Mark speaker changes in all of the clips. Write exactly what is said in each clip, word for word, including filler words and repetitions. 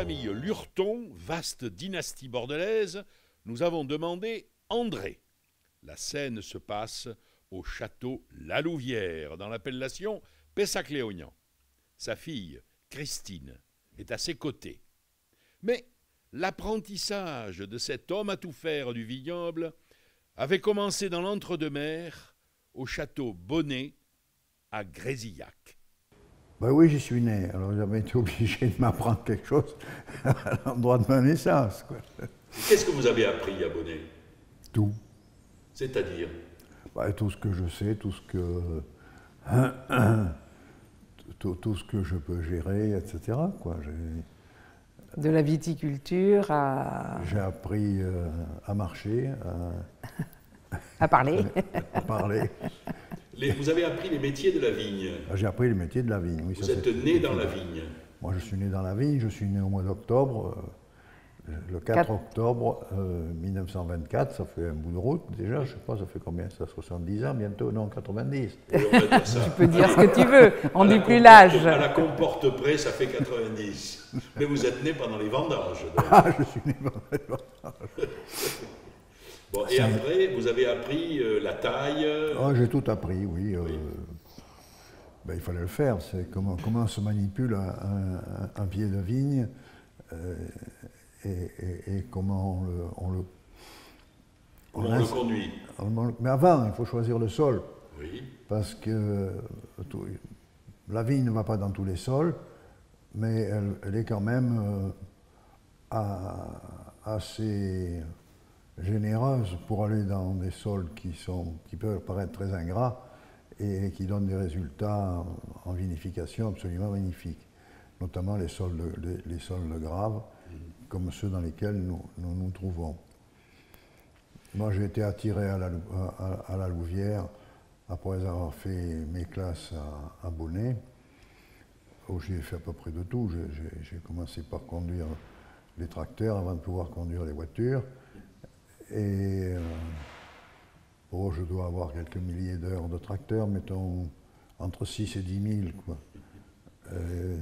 Speaker 1: famille Lurton, vaste dynastie bordelaise, nous avons demandé André. La scène se passe au château La Louvière, dans l'appellation Pessac-Léognan. Sa fille, Christine, est à ses côtés. Mais l'apprentissage de cet homme à tout faire du vignoble avait commencé dans l'entre-deux-mers, au château Bonnet, à Grésillac.
Speaker 2: Ben oui, j'y suis né, alors j'avais été obligé de m'apprendre quelque chose à l'endroit de ma naissance, quoi.
Speaker 1: Qu'est-ce que vous avez appris à Bonnet?
Speaker 2: Tout.
Speaker 1: C'est-à-dire?
Speaker 2: Ben, tout ce que je sais, tout ce que... tout, tout ce que je peux gérer, et cetera, quoi.
Speaker 3: De la viticulture à...
Speaker 2: J'ai appris euh, à marcher, à...
Speaker 3: à parler.
Speaker 2: à parler.
Speaker 1: Les, vous avez appris les métiers de la vigne.
Speaker 2: J'ai appris les métiers de la vigne, oui.
Speaker 1: Vous êtes né dans la vigne.
Speaker 2: Moi, je suis né dans la vigne, je suis né au mois d'octobre, euh, le quatre octobre euh, mille neuf cent vingt-quatre, ça fait un bout de route déjà, je sais pas, ça fait combien, ça, soixante-dix ans bientôt, non, quatre-vingt-dix.
Speaker 1: Oui, on va dire ça.
Speaker 3: Tu peux dire ce que tu veux, on dit plus l'âge.
Speaker 1: À la comporte près, ça fait quatre-vingt-dix. Mais vous êtes né pendant les vendanges. Donc.
Speaker 2: Ah, je suis né pendant les vendanges.
Speaker 1: Bon, et après, vous avez appris euh, la taille euh...
Speaker 2: oh, j'ai tout appris, oui. Euh,
Speaker 1: oui.
Speaker 2: Ben, il fallait le faire, c'est comment, comment se manipule un, un, un pied de vigne euh, et, et, et comment on le... On le,
Speaker 1: on on le conduit.
Speaker 2: On, mais avant, il faut choisir le sol.
Speaker 1: Oui.
Speaker 2: Parce que tout, la vigne ne va pas dans tous les sols, mais elle, elle est quand même euh, à, assez... généreuse pour aller dans des sols qui, sont, qui peuvent paraître très ingrats et qui donnent des résultats en vinification absolument magnifiques, notamment les sols de, les, les sols de Grave, mmh. comme ceux dans lesquels nous nous, nous trouvons. Moi, j'ai été attiré à la, à, à la Louvière après avoir fait mes classes à, à Bonnet, où j'ai fait à peu près de tout. J'ai commencé par conduire les tracteurs avant de pouvoir conduire les voitures. Et euh, oh, je dois avoir quelques milliers d'heures de tracteur, mettons entre six et dix mille, quoi. Euh...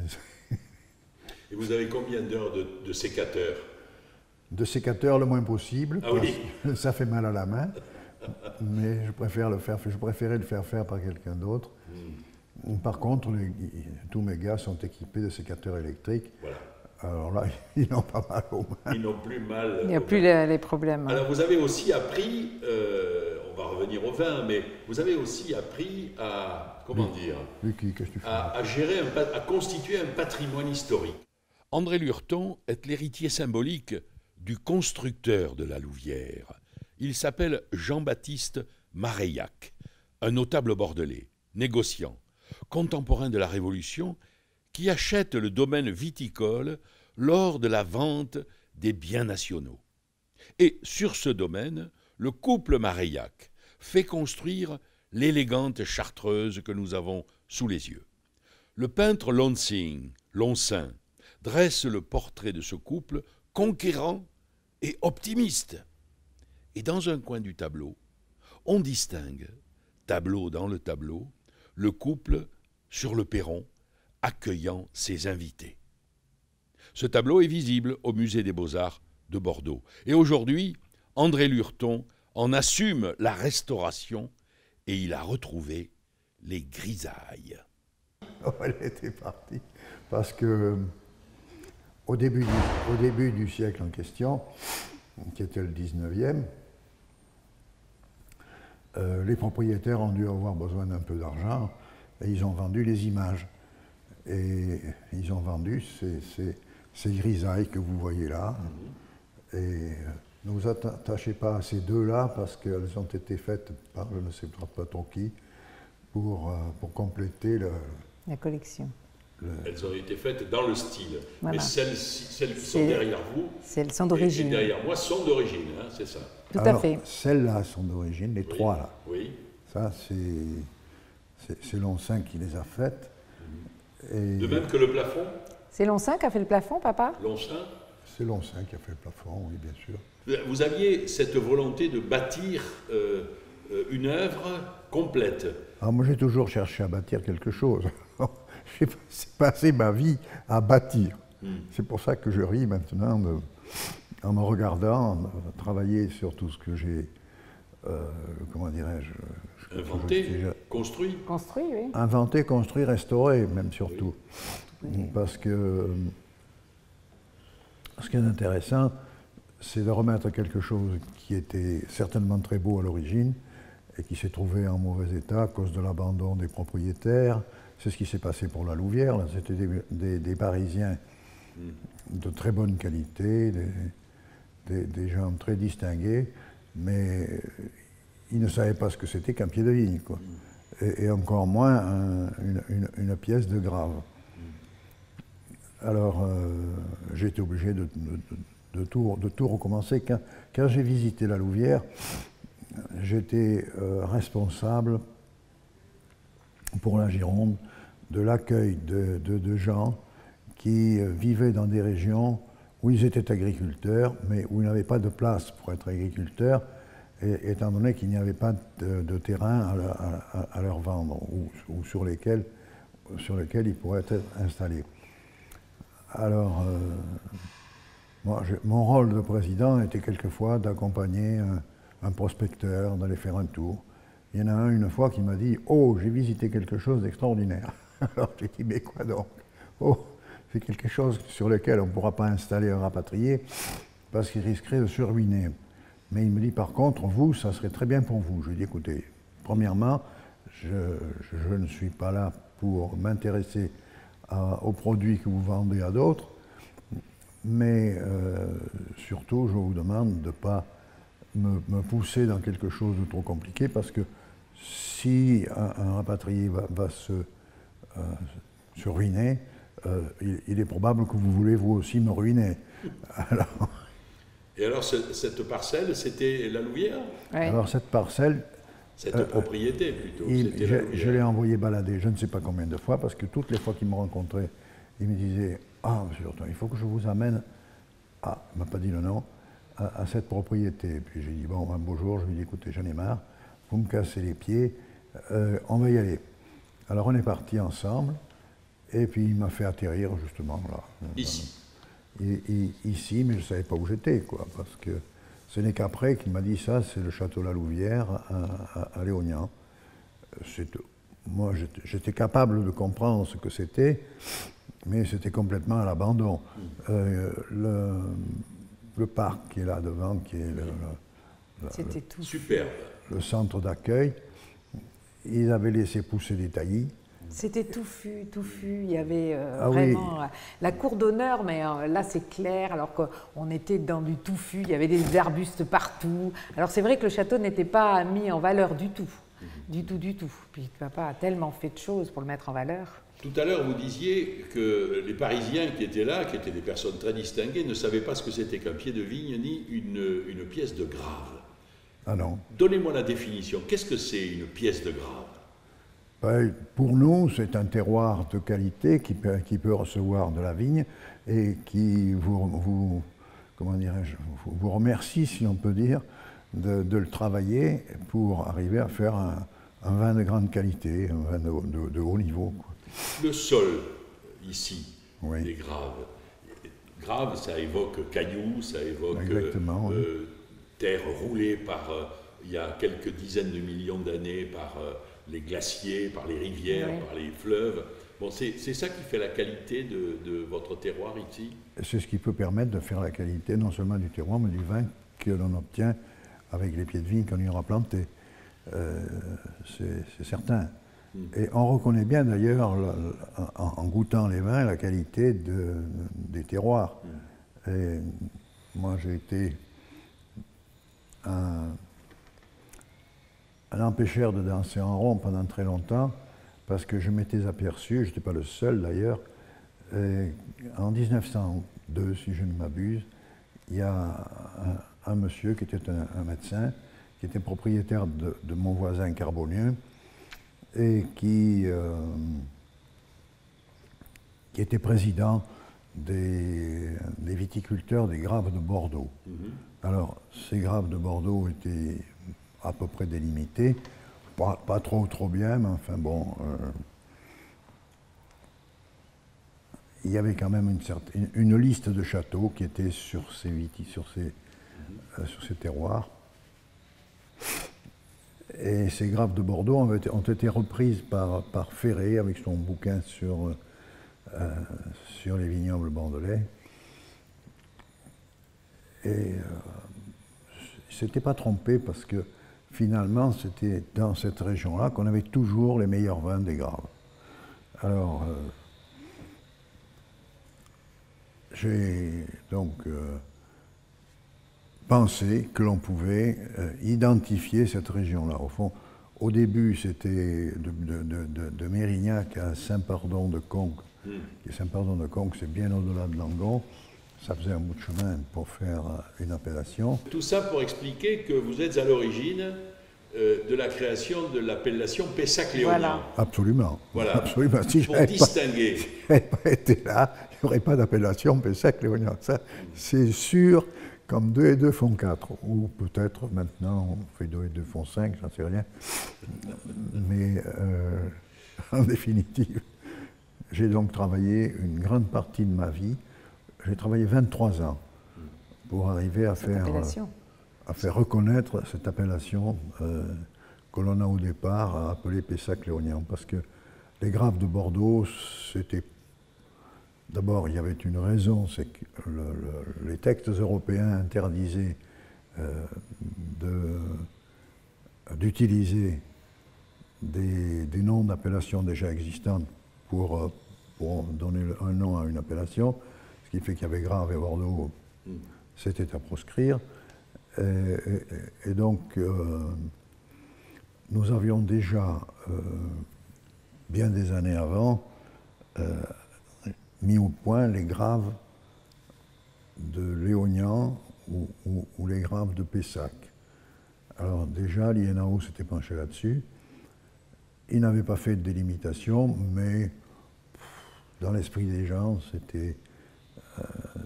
Speaker 1: Et vous avez combien d'heures de, de sécateur?
Speaker 2: De sécateur le moins possible,
Speaker 1: ah, oui.
Speaker 2: Ça fait mal à la main, mais je préfère le faire, je préférais le faire faire par quelqu'un d'autre. Mm. Par contre, les, tous mes gars sont équipés de sécateurs électriques.
Speaker 1: Voilà.
Speaker 2: Alors là, ils n'ont pas mal aux mains.
Speaker 1: Ils n'ont plus mal.
Speaker 3: Il n'y a plus les, les problèmes.
Speaker 1: Alors vous avez aussi appris, euh, on va revenir au vin, mais vous avez aussi appris à, comment
Speaker 2: oui.
Speaker 1: dire,
Speaker 2: oui, qu'est-ce que tu fais
Speaker 1: à, à gérer, un, à constituer un patrimoine historique. André Lurton est l'héritier symbolique du constructeur de la Louvière. Il s'appelle Jean-Baptiste Mareillac, un notable bordelais, négociant, contemporain de la Révolution, qui achète le domaine viticole lors de la vente des biens nationaux. Et sur ce domaine, le couple Mareillac fait construire l'élégante chartreuse que nous avons sous les yeux. Le peintre Lonsing, Lonsin, dresse le portrait de ce couple conquérant et optimiste. Et dans un coin du tableau, on distingue, tableau dans le tableau, le couple sur le perron, accueillant ses invités. Ce tableau est visible au Musée des Beaux-Arts de Bordeaux. Et aujourd'hui, André Lurton en assume la restauration et il a retrouvé les grisailles.
Speaker 2: Oh, elle était partie parce que au début, du, au début du siècle en question, qui était le dix-neuvième, euh, les propriétaires ont dû avoir besoin d'un peu d'argent et ils ont vendu les images. Et ils ont vendu ces, ces, ces grisailles que vous voyez là. Mmh. Et ne vous attachez pas à ces deux-là parce qu'elles ont été faites par je ne sais pas trop qui pour, pour compléter le,
Speaker 3: la collection.
Speaker 1: Le... Elles ont été faites dans le style.
Speaker 3: Voilà.
Speaker 1: Mais celles, celles qui sont derrière vous,
Speaker 3: celles sont d'origine.
Speaker 1: Et derrière moi sont d'origine, hein, c'est ça.
Speaker 3: Tout
Speaker 2: Alors,
Speaker 3: à fait.
Speaker 2: Celles-là sont d'origine, les
Speaker 1: oui.
Speaker 2: trois là.
Speaker 1: Oui.
Speaker 2: Ça, c'est Lonsin qui les a faites.
Speaker 1: Et... De même que le plafond?
Speaker 3: C'est Lonsin qui a fait le plafond, papa?
Speaker 1: Lonsin?
Speaker 2: C'est Lonsin qui a fait le plafond, oui, bien sûr.
Speaker 1: Vous aviez cette volonté de bâtir euh, une œuvre complète.
Speaker 2: Alors moi, j'ai toujours cherché à bâtir quelque chose. J'ai passé ma vie à bâtir. Mm. C'est pour ça que je ris maintenant de, en me regardant, en travailler sur tout ce que j'ai, euh, comment dirais-je,
Speaker 1: inventé, je, construit.
Speaker 3: Construit, oui.
Speaker 2: Inventé, construit, restauré, même surtout. Oui. Parce que ce qui est intéressant, c'est de remettre quelque chose qui était certainement très beau à l'origine et qui s'est trouvé en mauvais état à cause de l'abandon des propriétaires. C'est ce qui s'est passé pour la Louvière. C'était des, des, des Parisiens de très bonne qualité, des, des, des gens très distingués, mais ils ne savaient pas ce que c'était qu'un pied de vigne, quoi. Et, et encore moins un, une, une, une pièce de grave. Alors, euh, j'ai été obligé de, de, de, tout, de tout recommencer. Quand, quand j'ai visité la Louvière, j'étais euh, responsable pour la Gironde de l'accueil de, de, de gens qui euh, vivaient dans des régions où ils étaient agriculteurs, mais où ils n'avaient pas de place pour être agriculteurs, et, étant donné qu'il n'y avait pas de, de terrain à, à, à leur vendre, ou, ou sur, lesquels, sur lesquels ils pourraient être installés. Alors, euh, moi, je, mon rôle de président était quelquefois d'accompagner un, un prospecteur, d'aller faire un tour. Il y en a un une fois qui m'a dit « Oh, j'ai visité quelque chose d'extraordinaire ». Alors j'ai dit « Mais quoi donc ?»« Oh, c'est quelque chose sur lequel on ne pourra pas installer un rapatrié parce qu'il risquerait de se ruiner. » Mais il me dit « Par contre, vous, ça serait très bien pour vous. » Je lui ai dit « Écoutez, premièrement, je, je, je ne suis pas là pour m'intéresser aux produits que vous vendez à d'autres, mais euh, surtout, je vous demande de ne pas me, me pousser dans quelque chose de trop compliqué, parce que si un, un rapatrié va, va se, euh, se ruiner, euh, il, il est probable que vous voulez vous aussi me ruiner. » Alors,
Speaker 1: et alors, ce, cette parcelle, c'était la Louvière?
Speaker 3: Oui.
Speaker 2: Alors, cette parcelle...
Speaker 1: Cette euh, propriété, plutôt.
Speaker 2: Il, je je l'ai envoyé balader je ne sais pas combien de fois, parce que toutes les fois qu'il me rencontrait, il me disait « Ah, monsieur Lurton, il faut que je vous amène, à, il ne m'a pas dit le nom, à, à cette propriété. » Et puis j'ai dit « Bon, un beau jour, je lui ai dit « Écoutez, j'en ai marre, vous me cassez les pieds, euh, on va y aller. » Alors on est partis ensemble, et puis il m'a fait atterrir justement là.
Speaker 1: Ici.
Speaker 2: Et, et, ici, mais je ne savais pas où j'étais, quoi, parce que ce n'est qu'après qu'il m'a dit ça, c'est le château La Louvière à, à, à Léognan. Moi, j'étais capable de comprendre ce que c'était, mais c'était complètement à l'abandon. Mmh. Euh, le, le parc qui est là devant, qui est le, le,
Speaker 3: c'était tout
Speaker 1: superbe.
Speaker 2: Le centre d'accueil, ils avaient laissé pousser des taillis.
Speaker 3: C'était touffu, touffu. Il y avait euh,
Speaker 2: ah
Speaker 3: vraiment
Speaker 2: oui.
Speaker 3: euh, la cour d'honneur, mais euh, là c'est clair, alors qu'on était dans du touffu, il y avait des arbustes partout. Alors c'est vrai que le château n'était pas mis en valeur du tout, mmh. du tout, du tout. Puis papa a tellement fait de choses pour le mettre en valeur.
Speaker 1: Tout à l'heure, vous disiez que les Parisiens qui étaient là, qui étaient des personnes très distinguées, ne savaient pas ce que c'était qu'un pied de vigne ni une, une pièce de grave.
Speaker 2: Ah non.
Speaker 1: Donnez-moi la définition. Qu'est-ce que c'est une pièce de grave?
Speaker 2: Pour nous, c'est un terroir de qualité qui peut, qui peut recevoir de la vigne et qui vous, vous, comment dirais-je, vous, vous remercie, si on peut dire, de, de le travailler pour arriver à faire un, un vin de grande qualité, un vin de, de, de haut niveau, quoi.
Speaker 1: Le sol, ici,
Speaker 2: oui.
Speaker 1: est grave. Grave, ça évoque cailloux, ça évoque
Speaker 2: Exactement,
Speaker 1: euh,
Speaker 2: oui.
Speaker 1: terre roulée par, euh, il y a quelques dizaines de millions d'années, par... Euh, les glaciers, par les rivières, oui. par les fleuves. Bon, c'est ça qui fait la qualité de, de votre terroir ici?
Speaker 2: C'est ce qui peut permettre de faire la qualité non seulement du terroir, mais du vin que l'on obtient avec les pieds de vigne qu'on y aura plantés. Euh, c'est certain. Mm. Et on reconnaît bien d'ailleurs, en, en goûtant les vins, la qualité de, des terroirs. Mm. Et moi, j'ai été un... un empêcheur de danser en rond pendant très longtemps, parce que je m'étais aperçu, je n'étais pas le seul d'ailleurs, en mille neuf cent deux, si je ne m'abuse, il y a un, un monsieur qui était un, un médecin, qui était propriétaire de, de mon voisin Carbonieux, et qui, euh, qui était président des, des viticulteurs des Graves de Bordeaux. Mm-hmm. Alors, ces Graves de Bordeaux étaient à peu près délimité, pas, pas trop trop bien, mais enfin bon. Euh, il y avait quand même une, certaine, une liste de châteaux qui étaient sur ces, sur ces, mmh. euh, sur ces terroirs. Et ces graves de Bordeaux ont été, ont été reprises par, par Ferré avec son bouquin sur, euh, sur les vignobles bordelais. Et euh, il ne s'était pas trompé parce que finalement, c'était dans cette région-là qu'on avait toujours les meilleurs vins des graves. Alors, euh, j'ai donc euh, pensé que l'on pouvait euh, identifier cette région-là. Au fond, au début, c'était de, de, de, de Mérignac à Saint-Pardon-de-Conques. Mmh. Et Saint-Pardon-de-Conques, c'est bien au-delà de Langon. Ça faisait un bout de chemin pour faire une appellation.
Speaker 1: Tout ça pour expliquer que vous êtes à l'origine euh, de la création de l'appellation Pessac-Léognan.
Speaker 3: Voilà.
Speaker 2: Absolument.
Speaker 1: Voilà.
Speaker 2: Absolument. Si
Speaker 1: pour distinguer.
Speaker 2: Si je n'avais pas été là, il n'y aurait pas d'appellation Pessac-Léognan. Ça, c'est sûr, comme deux et deux font quatre. Ou peut-être maintenant, on fait deux et deux font cinq, j'en sais rien. Mais euh, en définitive, j'ai donc travaillé une grande partie de ma vie. J'ai travaillé vingt-trois ans pour arriver à faire, à faire reconnaître cette appellation euh, que l'on a au départ appelée Pessac-Léognan. Parce que les graves de Bordeaux, c'était... D'abord, il y avait une raison, c'est que le, le, les textes européens interdisaient euh, d'utiliser des, des noms d'appellations déjà existantes pour, pour donner un nom à une appellation. Ce qui fait qu'il y avait Grave et Bordeaux, mmh. c'était à proscrire. Et, et, et donc, euh, nous avions déjà, euh, bien des années avant, euh, mis au point les Graves de Léognan ou, ou, ou les Graves de Pessac. Alors déjà, l'I N A O s'était penché là-dessus. Il n'avait pas fait de délimitation, mais pff, dans l'esprit des gens, c'était... Euh,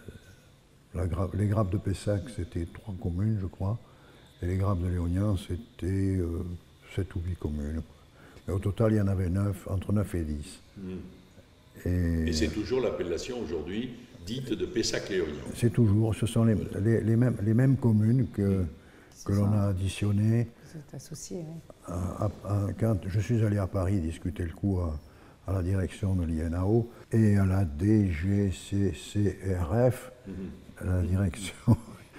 Speaker 2: la grave, les Graves de Pessac, c'était trois communes, je crois, et les Graves de Léognan, c'était euh, sept ou huit communes. Mais au total, il y en avait neuf, entre neuf et dix. Mmh.
Speaker 1: Et, et c'est toujours l'appellation aujourd'hui dite de Pessac-Léognan.
Speaker 2: C'est toujours, ce sont les, voilà. les, les, mêmes, les mêmes communes que, mmh. que l'on a additionnées.
Speaker 3: C'est associé, oui.
Speaker 2: À, à, à, quand je suis allé à Paris discuter le coup à, à la direction de l'I N A O et à la D G C C R F, mmh. la direction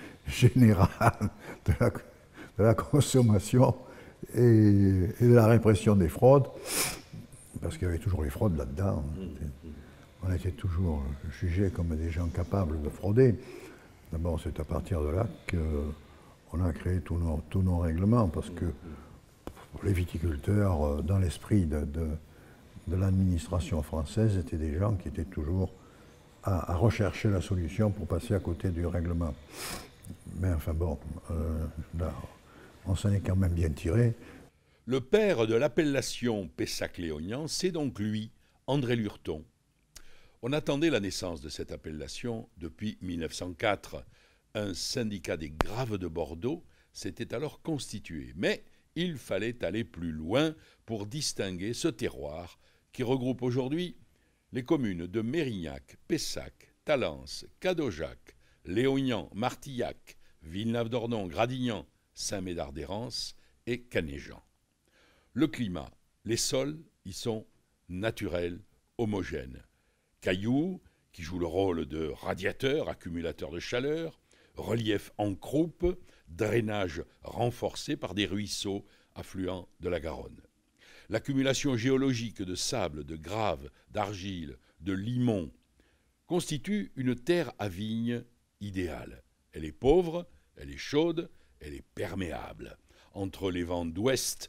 Speaker 2: générale de la, de la consommation et, et de la répression des fraudes, parce qu'il y avait toujours les fraudes là-dedans. Mmh. On était toujours jugés comme des gens capables de frauder. D'abord, c'est à partir de là qu'on a créé tous nos, tous nos règlements, parce que les viticulteurs, dans l'esprit de, de de l'administration française étaient des gens qui étaient toujours à, à rechercher la solution pour passer à côté du règlement. Mais enfin bon, euh, là, on s'en est quand même bien tiré.
Speaker 1: Le père de l'appellation Pessac-Léognan, c'est donc lui, André Lurton. On attendait la naissance de cette appellation depuis mille neuf cent quatre. Un syndicat des Graves de Bordeaux s'était alors constitué. Mais il fallait aller plus loin pour distinguer ce terroir qui regroupe aujourd'hui les communes de Mérignac, Pessac, Talence, Cadojac, Léognan, Martillac, Villenave-d'Ordon, Gradignan, Saint-Médard-d'Hérens et Canéjan. Le climat, les sols y sont naturels, homogènes. Cailloux, qui jouent le rôle de radiateurs, accumulateurs de chaleur, relief en croupe, drainage renforcé par des ruisseaux affluents de la Garonne. L'accumulation géologique de sable, de graves, d'argile, de limon constitue une terre à vigne idéale. Elle est pauvre, elle est chaude, elle est perméable. Entre les vents d'ouest,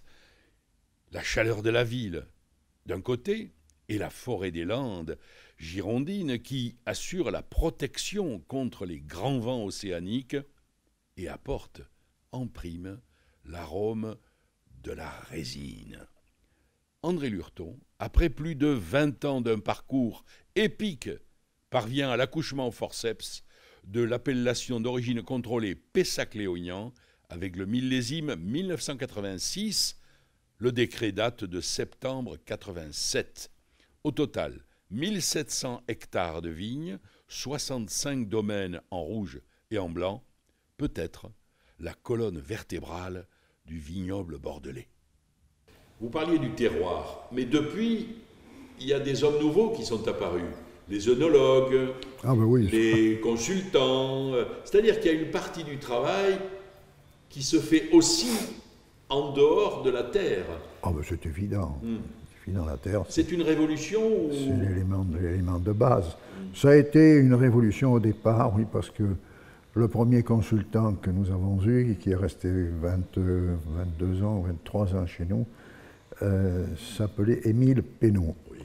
Speaker 1: la chaleur de la ville d'un côté et la forêt des Landes girondines qui assure la protection contre les grands vents océaniques et apporte en prime l'arôme de la résine. André Lurton, après plus de vingt ans d'un parcours épique, parvient à l'accouchement au forceps de l'appellation d'origine contrôlée Pessac-Léognan avec le millésime mille neuf cent quatre-vingt-six. Le décret date de septembre quatre-vingt-sept. Au total, mille sept cents hectares de vignes, soixante-cinq domaines en rouge et en blanc, peut-être la colonne vertébrale du vignoble bordelais. Vous parliez du terroir, mais depuis, il y a des hommes nouveaux qui sont apparus. Les œnologues,
Speaker 2: ah ben oui.
Speaker 1: les consultants, c'est-à-dire qu'il y a une partie du travail qui se fait aussi en dehors de la terre.
Speaker 2: Ah ben c'est évident. Mm. C'est évident, la terre.
Speaker 1: C'est une révolution ou...
Speaker 2: C'est l'élément, l'élément de base. Mm. Ça a été une révolution au départ, oui, parce que le premier consultant que nous avons eu, qui est resté vingt, vingt-deux ans, vingt-trois ans chez nous, euh, s'appelait Émile Pénaud.
Speaker 1: Oui.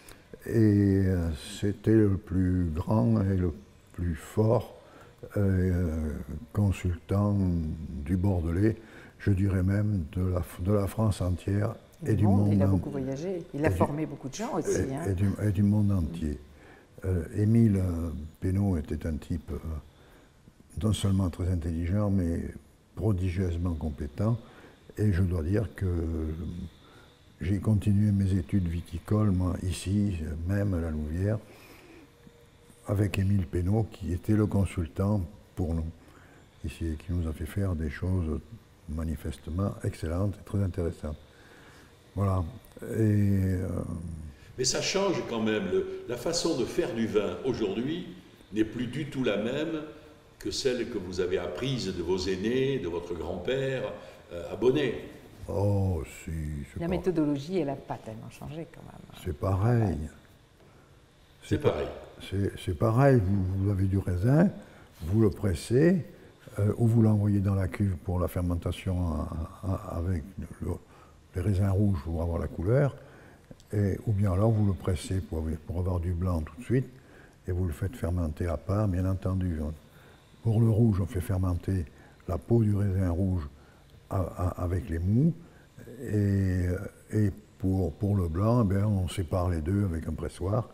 Speaker 2: Et euh, c'était le plus grand et le plus fort euh, consultant du Bordelais, je dirais même de la, de la France entière et du monde.
Speaker 3: Il a beaucoup voyagé, il a formé beaucoup de gens aussi.
Speaker 2: Et,
Speaker 3: hein.
Speaker 2: et, du, et du monde entier. Euh, Émile Pénaud était un type... Euh, non seulement très intelligent, mais prodigieusement compétent. Et je dois dire que j'ai continué mes études viticoles, moi, ici, même à la Louvière, avec Émile Pénaud, qui était le consultant pour nous, ici, et qui nous a fait faire des choses manifestement excellentes et très intéressantes. Voilà. Et, euh...
Speaker 1: Mais ça change quand même. Le, la façon de faire du vin aujourd'hui n'est plus du tout la même que celle que vous avez apprise de vos aînés, de votre grand-père, euh, à Bonnet.
Speaker 2: Oh, si.
Speaker 3: La pas... méthodologie, elle n'a pas tellement changé quand même.
Speaker 2: C'est pareil.
Speaker 1: C'est, c'est pareil.
Speaker 2: C'est, c'est pareil. Vous, vous avez du raisin, vous le pressez, euh, ou vous l'envoyez dans la cuve pour la fermentation à, à, avec le, les raisins rouges pour avoir la couleur, et, ou bien alors vous le pressez pour, pour avoir du blanc tout de suite, et vous le faites fermenter à part, bien entendu. Pour le rouge, on fait fermenter la peau du raisin rouge à, à, avec les mous. Et, et pour, pour le blanc, eh bien, on sépare les deux avec un pressoir.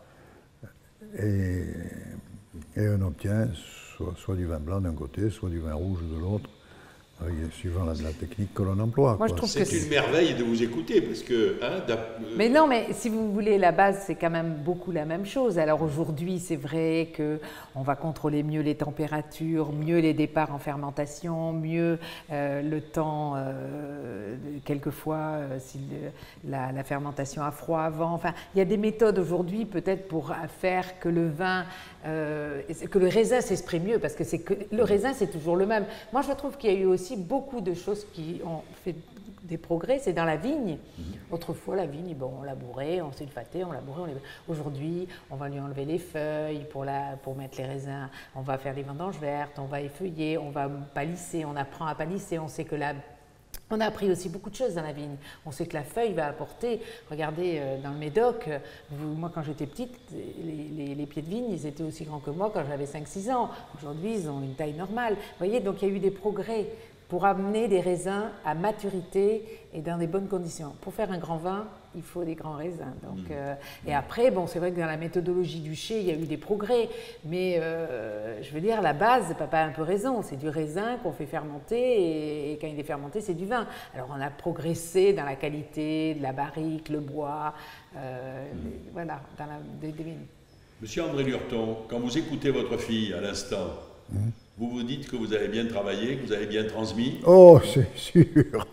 Speaker 2: Et, et on obtient soit, soit du vin blanc d'un côté, soit du vin rouge de l'autre, suivant la, la technique que l'on emploie.
Speaker 3: Moi, je trouve
Speaker 1: c'est
Speaker 3: que
Speaker 1: une c'est... merveille de vous écouter, parce que... Hein,
Speaker 3: mais non, mais si vous voulez, la base, c'est quand même beaucoup la même chose. Alors aujourd'hui, c'est vrai qu'on va contrôler mieux les températures, mieux les départs en fermentation, mieux euh, le temps, euh, quelquefois, euh, si le, la, la fermentation a froid avant. Enfin, il y a des méthodes aujourd'hui, peut-être, pour faire que le vin, euh, que le raisin s'exprime mieux, parce que, c'est que le raisin, c'est toujours le même. Moi, je trouve qu'il y a eu aussi beaucoup de choses qui ont fait des progrès, c'est dans la vigne. Mmh. Autrefois, la vigne, bon, on labourait, on sulfatait, on labourait. On les... Aujourd'hui, on va lui enlever les feuilles pour, la, pour mettre les raisins, on va faire des vendanges vertes, on va effeuiller, on va palisser, on apprend à palisser, on sait que la... On a appris aussi beaucoup de choses dans la vigne. On sait que la feuille va apporter, regardez, euh, dans le Médoc, vous, moi quand j'étais petite, les, les, les pieds de vigne, ils étaient aussi grands que moi quand j'avais cinq six ans. Aujourd'hui, ils ont une taille normale. Vous voyez, donc il y a eu des progrès pour amener des raisins à maturité et dans des bonnes conditions. Pour faire un grand vin, il faut des grands raisins. Donc, euh, et après, bon, c'est vrai que dans la méthodologie du chai, il y a eu des progrès, mais euh, je veux dire, la base, papa a un peu raison, c'est du raisin qu'on fait fermenter, et, et quand il est fermenté, c'est du vin. Alors on a progressé dans la qualité de la barrique, le bois, euh, mmh. les, voilà, dans la, des, des vignes.
Speaker 1: Monsieur André Lurton, quand vous écoutez votre fille à l'instant, mmh. vous vous dites que vous avez bien travaillé, que vous avez bien transmis?
Speaker 2: Oh, c'est sûr.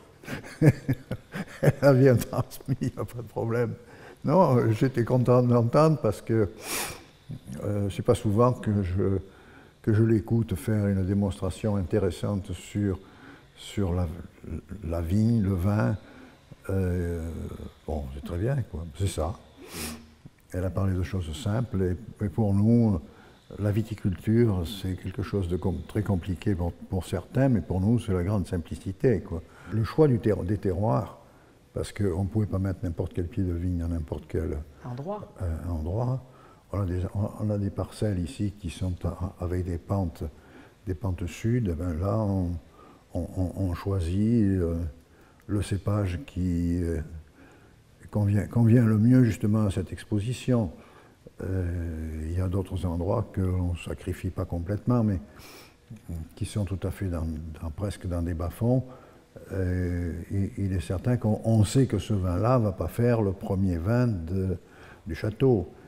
Speaker 2: Elle a bien transmis, il n'y a pas de problème. Non, j'étais content de l'entendre parce que euh, c'est pas souvent que je, que je l'écoute faire une démonstration intéressante sur, sur la, la vigne, le vin. Euh, bon, c'est très bien, quoi. C'est ça. Elle a parlé de choses simples et, et pour nous, la viticulture, c'est quelque chose de com- très compliqué pour, pour certains, mais pour nous, c'est la grande simplicité, quoi. Le choix du ter- des terroirs, parce qu'on ne pouvait pas mettre n'importe quel pied de vigne dans n'importe quel
Speaker 3: endroit.
Speaker 2: Euh, endroit. On, a des, on a des parcelles ici qui sont à, avec des pentes, des pentes sud. Et ben là, on, on, on choisit euh, le cépage qui euh, convient, convient le mieux justement à cette exposition. Euh, il y a d'autres endroits que l'on ne sacrifie pas complètement, mais qui sont tout à fait dans, dans, presque dans des bas-fonds. Euh, il, il est certain qu'on on sait que ce vin-là ne va pas faire le premier vin de, du château.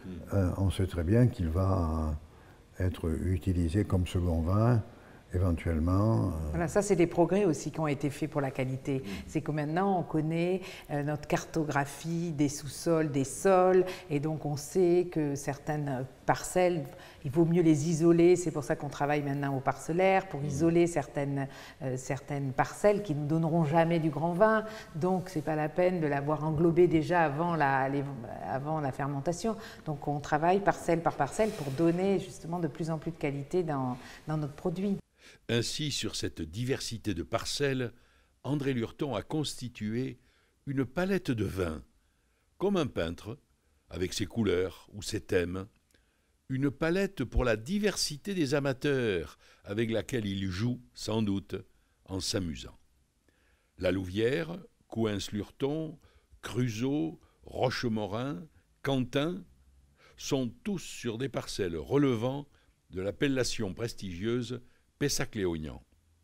Speaker 2: euh, on sait très bien qu'il va être utilisé comme second vin, éventuellement. Euh...
Speaker 3: Voilà, ça c'est des progrès aussi qui ont été faits pour la qualité. Mmh. C'est que maintenant on connaît euh, notre cartographie des sous-sols, des sols, et donc on sait que certaines parcelles, il vaut mieux les isoler. C'est pour ça qu'on travaille maintenant au parcellaire, pour isoler certaines, euh, certaines parcelles qui ne nous donneront jamais du grand vin. Donc c'est pas la peine de l'avoir englobé déjà avant la, les, avant la fermentation. Donc on travaille parcelle par parcelle pour donner justement de plus en plus de qualité dans, dans notre produit.
Speaker 1: Ainsi, sur cette diversité de parcelles, André Lurton a constitué une palette de vins, comme un peintre, avec ses couleurs ou ses thèmes, une palette pour la diversité des amateurs, avec laquelle il joue, sans doute, en s'amusant. La Louvière, Cohens-Lurton, Creusot, Rochemorin, Quentin sont tous sur des parcelles relevant de l'appellation prestigieuse Pessac-Léognan.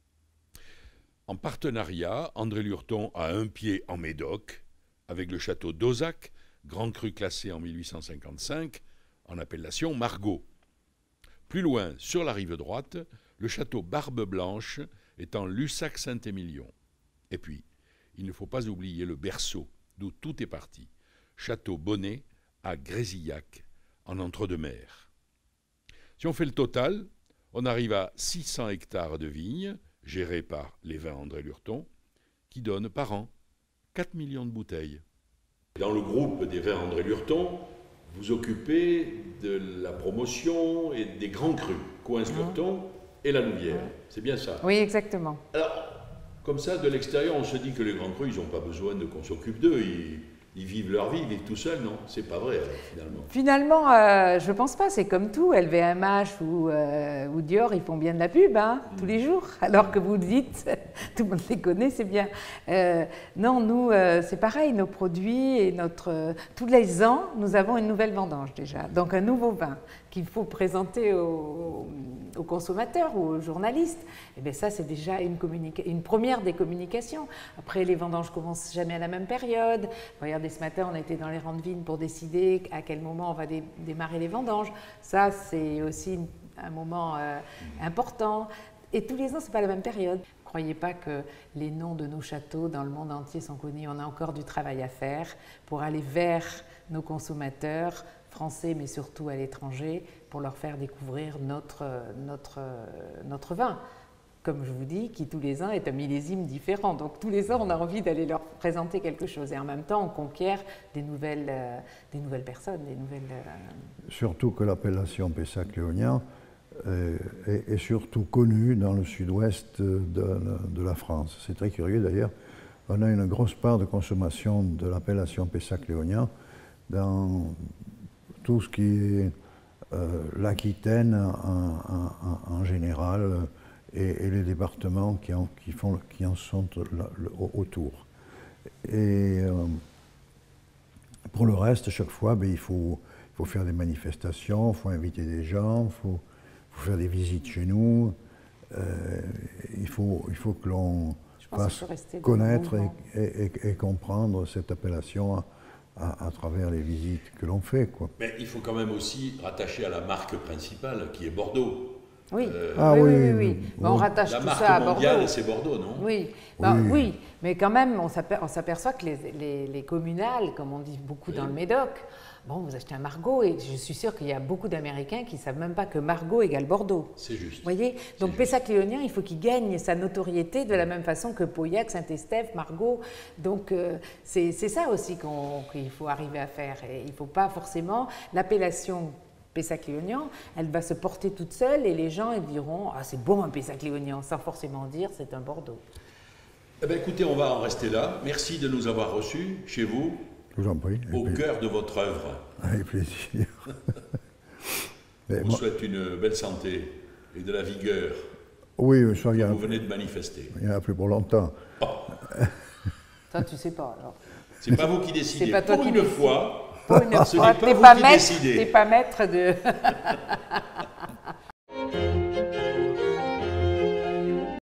Speaker 1: En partenariat, André Lurton a un pied en Médoc, avec le château d'Auzac, grand cru classé en mille huit cent cinquante-cinq, en appellation Margaux. Plus loin, sur la rive droite, le château Barbe Blanche est en Lussac-Saint-Émilion. Et puis, il ne faut pas oublier le berceau, d'où tout est parti, château Bonnet à Grésillac, en entre-deux-mers. Si on fait le total, on arrive à six cents hectares de vignes, gérés par les vins André Lurton, qui donnent par an quatre millions de bouteilles. Dans le groupe des vins André Lurton, vous occupez de la promotion et des grands crus, Cohens-Lurton et la Louvière. C'est bien ça?
Speaker 3: Oui, exactement.
Speaker 1: Alors, comme ça, de l'extérieur, on se dit que les grands crus, ils n'ont pas besoin de qu'on s'occupe d'eux. Ils... Ils vivent leur vie, ils vivent tout seuls, non? C'est pas vrai, alors, finalement.
Speaker 3: Finalement, euh, je pense pas. C'est comme tout. L V M H ou, euh, ou Dior, ils font bien de la pub, hein, mmh. tous les jours. Alors que vous le dites, tout le monde les connaît, c'est bien. Euh, non, nous, euh, c'est pareil. Nos produits et notre... Euh, tous les ans, nous avons une nouvelle vendange, déjà. Donc, un nouveau vin qu'il faut présenter aux, aux consommateurs ou aux journalistes. Et bien ça, c'est déjà une, une première des communications. Après, les vendanges commencent jamais à la même période. Regardez, ce matin, on a été dans les rangs de vignes pour décider à quel moment on va dé démarrer les vendanges. Ça, c'est aussi un moment euh, important. Et tous les ans, c'est pas la même période. Ne croyez pas que les noms de nos châteaux dans le monde entier sont connus. On a encore du travail à faire pour aller vers nos consommateurs français, mais surtout à l'étranger, pour leur faire découvrir notre, notre, notre vin. Comme je vous dis, qui tous les ans est un millésime différent. Donc tous les ans, on a envie d'aller leur présenter quelque chose. Et en même temps, on conquiert des nouvelles, euh, des nouvelles personnes, des nouvelles... Euh...
Speaker 2: Surtout que l'appellation Pessac-Léognan euh, est, est surtout connue dans le sud-ouest de, de la France. C'est très curieux d'ailleurs. On a une grosse part de consommation de l'appellation Pessac-Léognan dans tout ce qui est euh, l'Aquitaine en, en, en général et, et les départements qui en, qui font, qui en sont là, le, autour. Et euh, pour le reste, chaque fois, ben, il, faut, il faut faire des manifestations, il faut inviter des gens, il faut, faut faire des visites chez nous. Euh, il, faut, il faut que l'on fasse connaître et, et, et, et comprendre cette appellation À, à travers les visites que l'on fait, quoi.
Speaker 1: Mais il faut quand même aussi rattacher à la marque principale, qui est Bordeaux.
Speaker 3: Oui, euh, ah, oui, oui, oui, oui. oui. Ben, on rattache
Speaker 1: la
Speaker 3: tout
Speaker 1: marque
Speaker 3: ça à Bordeaux.
Speaker 1: mondiale, c'est Bordeaux, non?
Speaker 3: Oui. Ben, oui. oui, mais quand même, on s'aperçoit que les, les, les communales, comme on dit beaucoup oui. dans le Médoc, bon, vous achetez un Margaux, et je suis sûre qu'il y a beaucoup d'Américains qui ne savent même pas que Margaux égale Bordeaux.
Speaker 1: C'est juste.
Speaker 3: Vous voyez? Donc Pessac-Léognan, il faut qu'il gagne sa notoriété de la même façon que Pauillac, Saint-Estèphe, Margaux. Donc euh, c'est ça aussi qu'on, qu'il faut arriver à faire. Et il ne faut pas forcément l'appellation Pessac-Léognan, elle va se porter toute seule et les gens ils diront « Ah, c'est bon un Pessac-Léognan », sans forcément dire « c'est un Bordeaux ».
Speaker 1: Eh bien, écoutez, on va en rester là. Merci de nous avoir reçus chez vous.
Speaker 2: Je vous en prie.
Speaker 1: Au cœur de votre œuvre.
Speaker 2: Avec plaisir.
Speaker 1: Je vous souhaite une belle santé et de la vigueur.
Speaker 2: Oui, ça y a.
Speaker 1: Vous venez de manifester.
Speaker 2: Il n'y en a plus pour longtemps.
Speaker 1: Oh.
Speaker 3: Ça, tu sais pas, alors.
Speaker 1: C'est pas vous qui décidez.
Speaker 3: C'est pas toi
Speaker 1: pour
Speaker 3: qui
Speaker 1: une
Speaker 3: décide.
Speaker 1: fois,
Speaker 3: pour une
Speaker 1: ce
Speaker 3: fois,
Speaker 1: n'est pas
Speaker 3: t'es
Speaker 1: vous
Speaker 3: pas
Speaker 1: qui
Speaker 3: maître,
Speaker 1: décidez.
Speaker 3: T'es pas maître de...